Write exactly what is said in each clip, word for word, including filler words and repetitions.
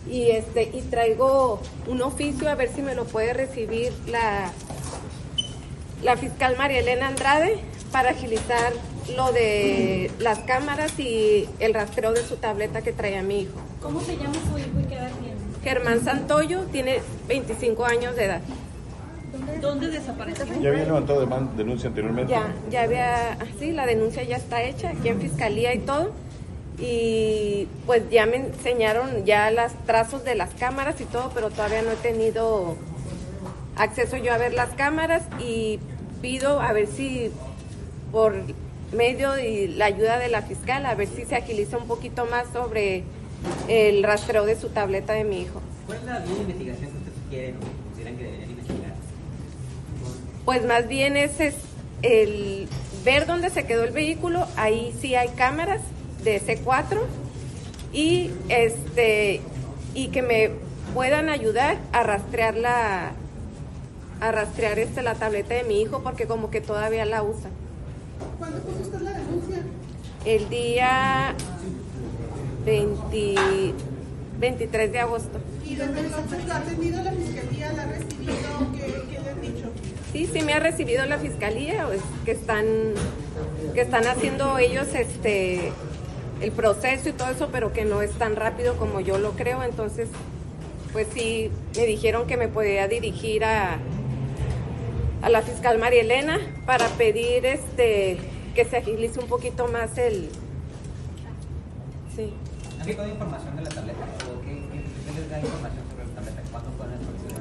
y este y traigo un oficio a ver si me lo puede recibir la, la fiscal María Elena Andrade para agilizar lo de las cámaras y el rastreo de su tableta que traía mi hijo. ¿Cómo se llama su hijo y qué edad tiene? Germán Santoyo, tiene veinticinco años de edad. ¿Dónde, ¿Dónde desapareció? ¿Ya había levantado denuncia anteriormente? Ya, ya había, sí, la denuncia ya está hecha aquí en fiscalía y todo. Y pues ya me enseñaron ya los trazos de las cámaras y todo, pero todavía no he tenido acceso yo a ver las cámaras y pido a ver si por medio de la ayuda de la fiscal, a ver si se agiliza un poquito más sobre el rastreo de su tableta de mi hijo. ¿Cuál es la línea de investigación que ustedes quieren o que consideran que deberían investigar? Pues más bien ese es el ver dónde se quedó el vehículo, ahí sí hay cámaras de C cuatro y este y que me puedan ayudar a rastrear la a rastrear este la tableta de mi hijo porque como que todavía la usa. ¿Cuándo puso usted la denuncia? El día veinte, veintitrés de agosto. ¿Y desde entonces lo ha atendido la fiscalía? ¿La ha recibido? ¿Qué, qué le han dicho? Sí, sí me ha recibido la fiscalía, pues, que están que están haciendo ellos este el proceso y todo eso, pero que no es tan rápido como yo lo creo, entonces pues sí me dijeron que me podía dirigir a a la fiscal María Elena para pedir este que se agilice un poquito más el sí. ¿Han sacado información de la tableta? ¿O qué, qué, qué les da información sobre la tableta? ¿Cuánto pueden actualizar?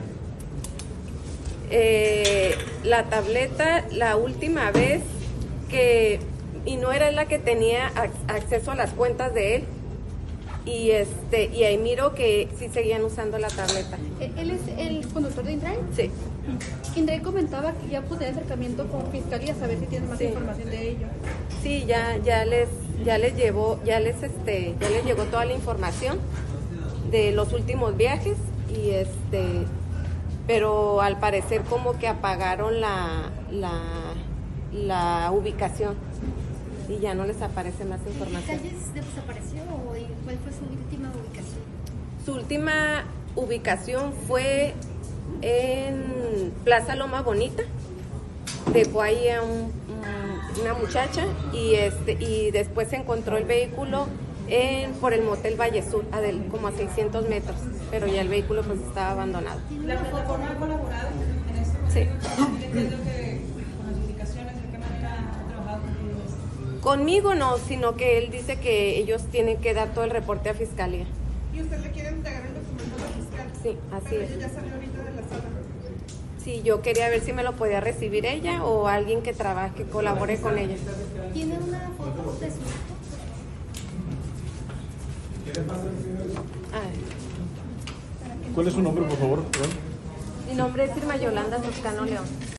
Eh, la tableta, la última vez que, y no era la que tenía acceso a las cuentas de él, y este y ahí miro que sí seguían usando la tableta. ¿Él es el conductor de Indray? Sí. Indray comentaba que ya pude acercamiento con fiscalía, a ver si tiene más Sí. información de ello. Sí, ya ya les ya les llevó, ya les este, ya les llegó toda la información de los últimos viajes y este pero al parecer como que apagaron la la la ubicación y ya no les aparece más información. ¿Calles desapareció o cuál fue su última ubicación? Su última ubicación fue en Plaza Loma Bonita. Dejó ahí a un, un, una muchacha y este y después se encontró el vehículo en por el motel Valle Sur, a del, como a seiscientos metros, pero ya el vehículo pues estaba abandonado. ¿La plataforma ha colaborado en esto? Sí. Entiendo que con las indicaciones, ¿de qué manera ha trabajado con ustedes? Conmigo no, sino que él dice que ellos tienen que dar todo el reporte a fiscalía. ¿Y usted le quiere entregar el documento a la fiscal? Sí, así Pero es. ella ya salió ahorita de la sala. Sí, yo quería ver si me lo podía recibir ella o alguien que trabaje, que colabore con ella. ¿Tiene una foto de su hijo? Ay, ¿Cuál es su nombre, por favor? ¿Perdón? mi nombre es Irma Yolanda Toscano León.